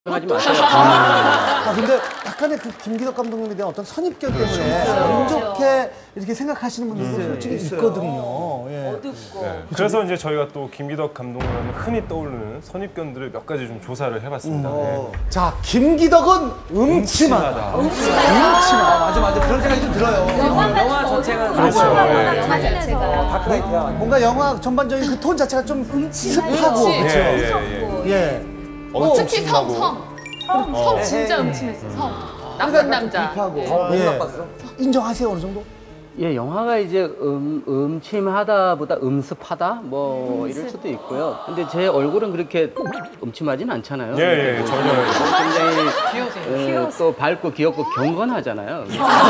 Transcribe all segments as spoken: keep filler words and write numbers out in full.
하지 마세요. 아 근데 약간의 그 김기덕 감독님에 대한 어떤 선입견 때문에 안 좋게 이렇게 생각하시는 분들도 솔직히 있거든요. 예. 어둡고. 네. 그래서 이제 저희가 또 김기덕 감독님하면 흔히 떠오르는 선입견들을 몇 가지 좀 조사를 해봤습니다. 음. 네. 자, 김기덕은 음침하다. 음침하다. 음침하다. 맞아, 맞아. 그런 생각이 좀 들어요. 영화, 영화 자체가. 그렇죠. 영화 자체가. 다크나이트야. 뭔가 영화 전반적인 그 톤 자체가 좀 습하고. 그렇죠. 예, 예, 예. 예. 어, 특히 성, 성. 성, 어. 성 진짜 음침했어, 성. 나쁜 남자. 예. 인정하세요, 어느 정도? 예, 영화가 이제 음, 음침하다보다 음습하다 뭐 이럴 수도 있고요. 근데 제 얼굴은 그렇게 음침하진 않잖아요. 예, 예, 전혀. 굉장히 어, 또 밝고 귀엽고 경건하잖아요.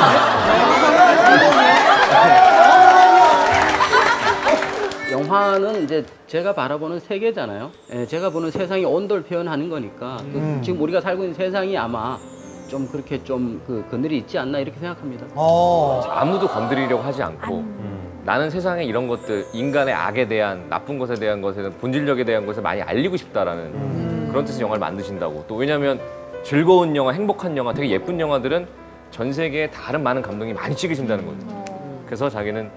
영화는 이제 제가 바라보는 세계잖아요. 예, 제가 보는 세상의 온도를 표현하는 거니까 그, 지금 우리가 살고 있는 세상이 아마 좀 그렇게 좀 그 그늘이 있지 않나 이렇게 생각합니다. 어. 아무도 건드리려고 하지 않고 음. 나는 세상에 이런 것들, 인간의 악에 대한, 나쁜 것에 대한 것에 대한 본질력에 대한 것을 많이 알리고 싶다라는 음. 그런 뜻의 영화를 만드신다고. 또 왜냐하면 즐거운 영화, 행복한 영화, 되게 예쁜 영화들은 전 세계에 다른 많은 감독이 많이 찍으신다는 거죠. 음. 그래서 자기는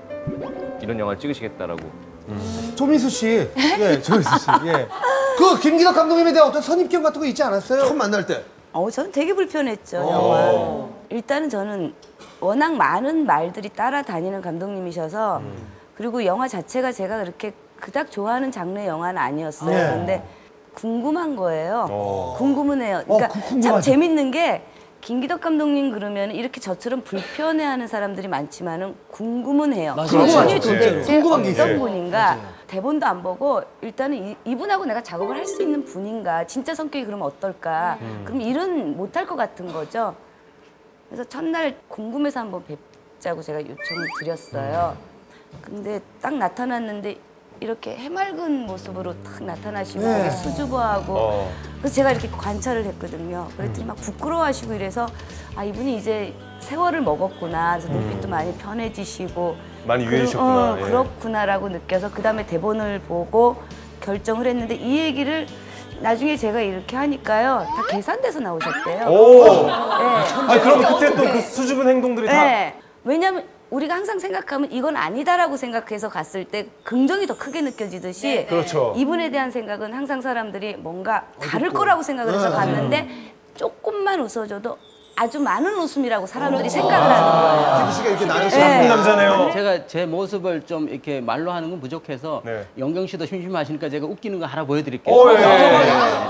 이런 영화를 찍으시겠다라고. 음. 조민수 씨, 예, 조민수 씨, 예. 그 김기덕 감독님에 대한 어떤 선입견 같은 거 있지 않았어요? 처음 만날 때. 어, 저는 되게 불편했죠, 영화. 일단은 저는 워낙 많은 말들이 따라다니는 감독님이셔서 음. 그리고 영화 자체가 제가 그렇게 그닥 좋아하는 장르의 영화는 아니었어요. 네. 근데 궁금한 거예요. 어. 궁금은 해요. 그러니까 어, 그, 참 궁금하죠. 재밌는 게 김기덕 감독님 그러면 이렇게 저처럼 불편해하는 사람들이 많지만은 궁금은 해요. 궁금하죠. 이분이 도대체 궁금한 게 어떤 있어요. 분인가? 대본도 안 보고 일단은 이, 이분하고 내가 작업을 할 수 있는 분인가? 진짜 성격이 그러면 어떨까? 음. 그럼 일은 못할 것 같은 거죠. 그래서 첫날 궁금해서 한번 뵙자고 제가 요청을 드렸어요. 근데 딱 나타났는데 이렇게 해맑은 모습으로 딱 나타나시고 네. 되게 수줍어하고 어. 그래서 제가 이렇게 관찰을 했거든요. 그랬더니 막 부끄러워하시고 이래서 아 이분이 이제 세월을 먹었구나. 그래서 눈빛도 많이 편해지시고 많이 그러- 유해지셨구나. 어, 예. 그렇구나라고 느껴서 그 다음에 대본을 보고 결정을 했는데 이 얘기를 나중에 제가 이렇게 하니까요. 다 계산돼서 나오셨대요. 오! 네. 아, 그럼 그때 또 그 수줍은 행동들이 다. 네. 왜냐면 우리가 항상 생각하면 이건 아니다라고 생각해서 갔을 때 긍정이 더 크게 느껴지듯이 그렇죠. 이분에 대한 생각은 항상 사람들이 뭔가 다를 거라고 생각을 해서 갔는데 조금만 웃어줘도 아주 많은 웃음이라고 사람들이 생각을 하는 거예요. 태기 씨가 이렇게 나를 나쁜 남자네요. 제가 제 모습을 좀 이렇게 말로 하는 건 부족해서 네. 영경 씨도 심심하시니까 제가 웃기는 거 하나 보여드릴게요. 오, 예. 예.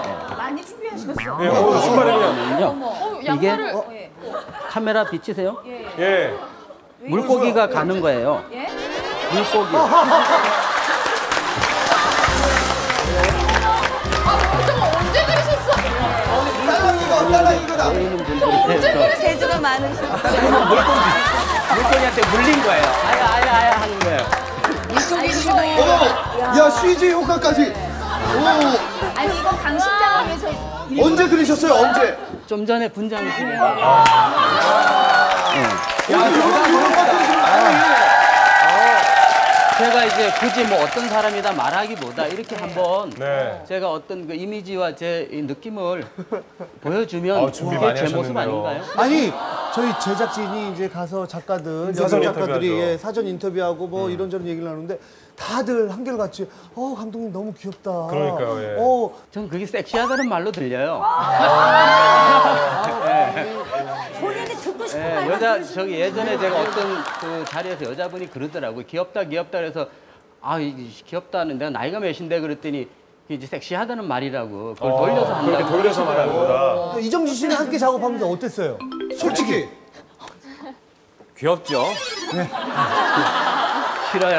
많이 준비하셨어. 예, 오, 신발은요? 어, 이게 양말을. 어, 예. 카메라 비치세요? 예. 물고기가 가는 거예요. 예? 물고기. 아, 잠깐만, 언제 그러셨어? 딸랑 이거, 딸랑 이거다. 보이는 분들이 재주가 많으시고 물고기한테 물린 거예요. 아야 아야 아야 하는 거예요. 어머, 야, 씨지 효과까지. 오, 아니, 이거 강심장을 위해서. 언제 그리셨어요, 언제? 좀 전에 분장을 했어요. 야, 이런, 이런 것들이 좀 많아요. 제가 이제 굳이 뭐 어떤 사람이다 말하기보다 이렇게 한번 네. 제가 어떤 그 이미지와 제 이 느낌을 보여주면 아, 준비 그게 많이 제 모습 하셨는데요. 아닌가요? 아니, 저희 제작진이 이제 가서 작가들, 사전 여성 작가들이 인터뷰하죠. 예, 사전 인터뷰하고 뭐 이런저런 얘기를 나누는데 다들 한결같이 어, 감독님 너무 귀엽다. 그러니까요, 예. 어, 전 그게 섹시하다는 말로 들려요. 본인이 듣고 싶은 예, 말만 여자 들으시는 저기 예전에 제가 어떤 그 자리에서 여자분이 그러더라고요. 귀엽다 귀엽다 그래서 아 이, 귀엽다는 내가 나이가 몇인데 그랬더니 그게 이제 섹시하다는 말이라고 그걸 돌려서 한다. 그렇게 돌려서 말하는 거다. 이정진 씨는 함께 작업하면서 어땠어요? 솔직히. 귀엽죠? 싫어요.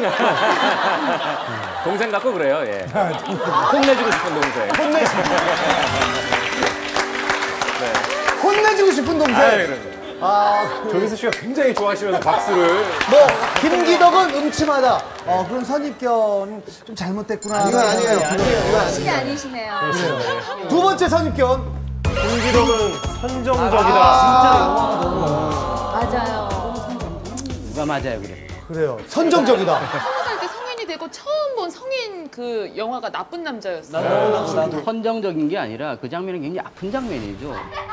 동생 같고 그래요, 예. 혼내주고 싶은 동생. 혼내주고 싶은 동생. 아, 아, 조민수 씨가 굉장히 좋아하시면서 박수를. 뭐 김기덕은 음침하다. 어, 그런 선입견 좀 잘못됐구나. 이건 아니에요. 이건 아니에요. 신이 아니시네요. 두 번째 선입견. 김기덕은 선정적이다. 맞아요. 누가 맞아요 그래. 그래요. 선정적이다. 스무 살 때 성인이 되고 말고 처음 본 성인 그 영화가 나쁜 남자였어요. 나도 나도 나도. 선정적인 게 아니라 그 장면은 굉장히 아픈 장면이죠.